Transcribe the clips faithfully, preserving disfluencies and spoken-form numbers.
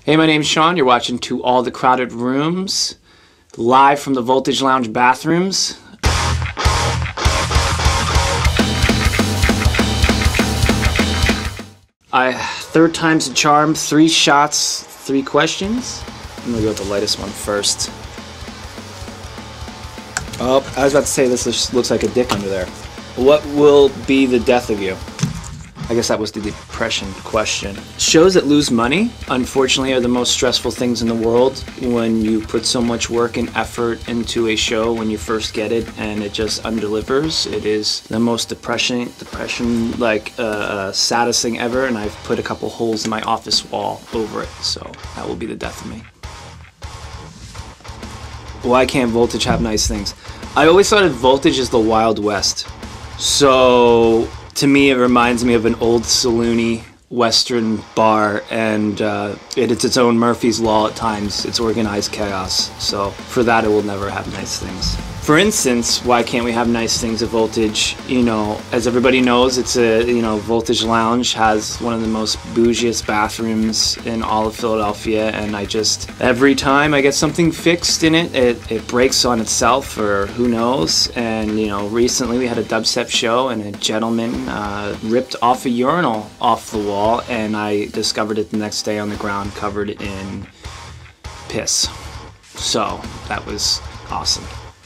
Hey, my name's Sean. You're watching To All the Crowded Rooms, live from the Voltage Lounge bathrooms. I third time's a charm, three shots, three questions. I'm gonna go with the lightest one first. Oh, I was about to say this looks like a dick under there. What will be the death of you? I guess that was the depression question. Shows that lose money, unfortunately, are the most stressful things in the world when you put so much work and effort into a show when you first get it and it just undelivers. It is the most depression, depression like uh, uh, saddest thing ever, and I've put a couple holes in my office wall over it, so that will be the death of me. Why can't Voltage have nice things? I always thought of Voltage as the Wild West. So to me, it reminds me of an old saloony Western bar, and uh, it, it's its own Murphy's Law at times. It's organized chaos. So for that, it will never have nice things. For instance, why can't we have nice things at Voltage? You know, as everybody knows, it's a, you know, Voltage Lounge has one of the most bougiest bathrooms in all of Philadelphia, and I just, every time I get something fixed in it, it, it breaks on itself, or who knows. And, you know, recently we had a dubstep show, and a gentleman uh, ripped off a urinal off the wall, and I discovered it the next day on the ground covered in piss. So that was awesome.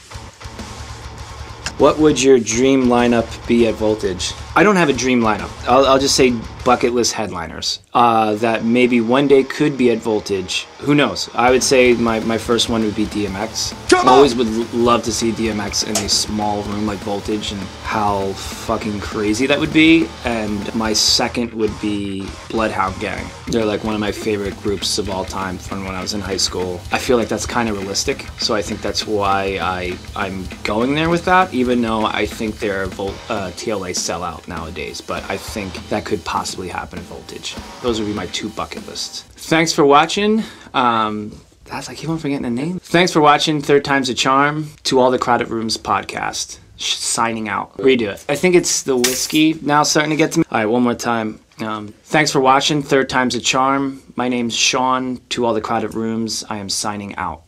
What would your dream lineup be at Voltage? I don't have a dream lineup. I'll, I'll just say bucket list headliners uh, that maybe one day could be at Voltage. Who knows? I would say my, my first one would be D M X. I always would love to see D M X in a small room like Voltage, and how fucking crazy that would be. And my second would be Bloodhound Gang. They're like one of my favorite groups of all time from when I was in high school. I feel like that's kind of realistic, so I think that's why I, I'm going there with that, even though I think they're a Vol uh, T L A sellout nowadays. But I think that could possibly happen at Voltage. Those would be my two bucket lists. Thanks for watching. Um, that's, I keep on forgetting the name. Thanks for watching Third Time's a Charm, To All the Crowded Rooms podcast. Signing out. Redo it. I think it's the whiskey now starting to get to me. All right, one more time. Um, thanks for watching Third Time's a Charm. My name's Sean, To All the Crowded Rooms. I am signing out.